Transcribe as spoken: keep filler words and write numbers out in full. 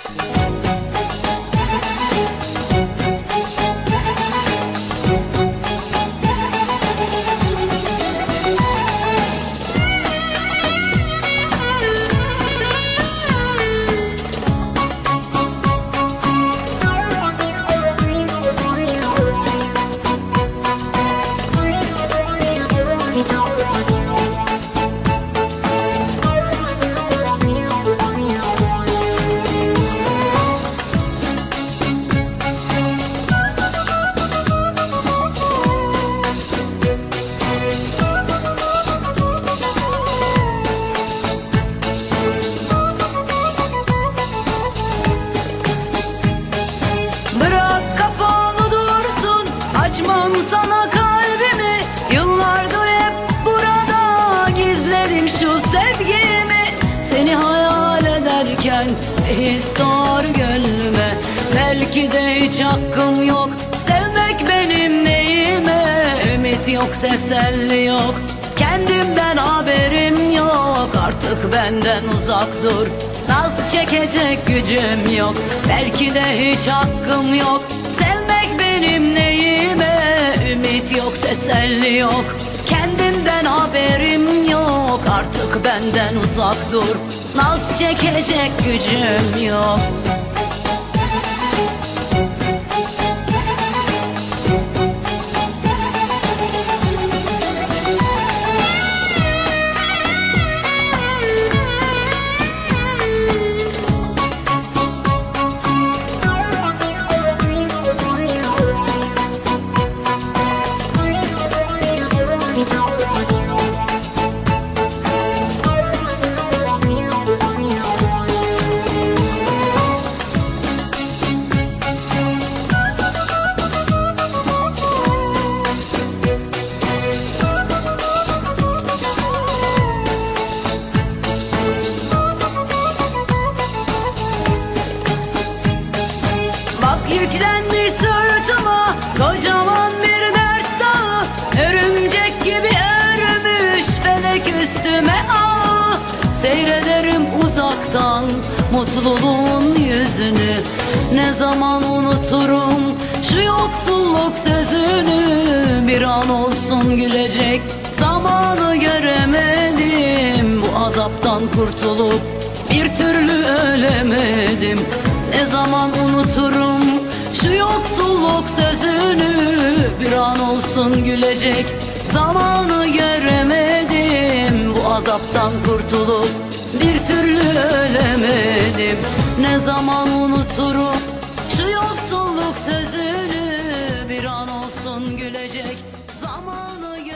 Sana kalbimi yıllardır hep burada gizledim şu sevgimi. Seni hayal ederken his doğar gönlüme. Belki de hiç hakkım yok, sevmek benim neyime. Ümit yok, teselli yok, kendimden haberim yok. Artık benden uzak dur, naz çekecek gücüm yok. Belki de hiç hakkım yok, sevmek benim neyime. Ümit yok, teselli yok, kendimden haberim yok. Artık benden uzak dur, naz çekecek gücüm yok. Yüklenmiş sırtıma kocaman bir dert dağı, örümcek gibi örmüş felek üstüme ağı. Seyrederim uzaktan mutluluğun yüzünü, ne zaman unuturum şu yoksulluk sözünü. Bir an olsun gülecek zamanı göremedim, bu azaptan kurtulup bir türlü ölemedim. Ne zaman unuturum şu yoksulluk sözünü, bir an olsun gülecek zamanı göremedim. Bu azaptan kurtulup bir türlü ölemedim. Ne zaman unuturum şu yoksulluk sözünü, bir an olsun gülecek zamanı